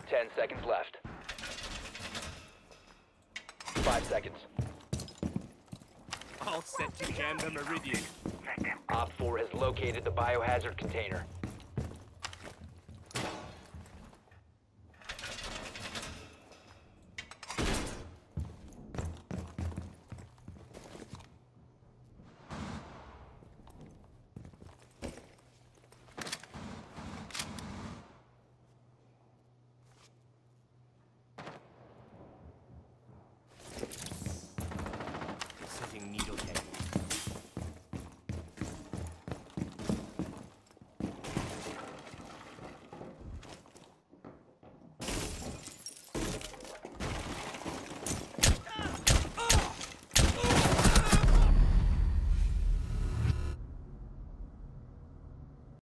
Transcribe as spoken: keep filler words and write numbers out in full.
Ten seconds left. Five seconds. All set to jam the Meridian. Op four has located the biohazard container.